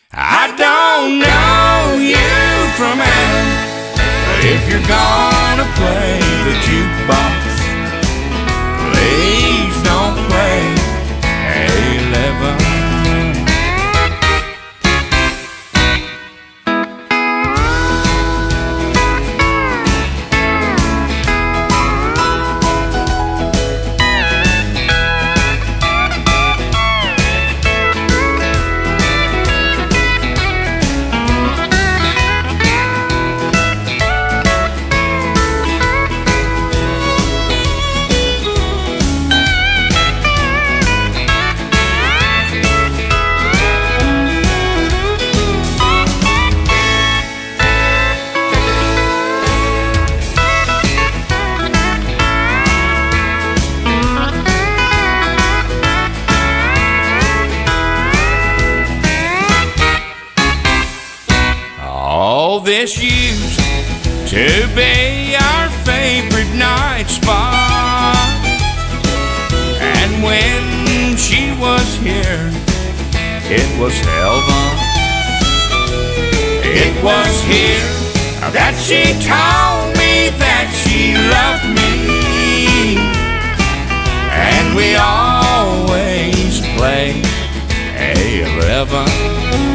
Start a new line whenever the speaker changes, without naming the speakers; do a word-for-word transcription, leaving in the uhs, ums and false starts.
I don't know you from Adam, but if you're gonna play the jukebox, please don't play eleven. All this used to be our favorite night spot, and when she was here, it was heaven. It was here that she told me that she loved me, and we always play eleven.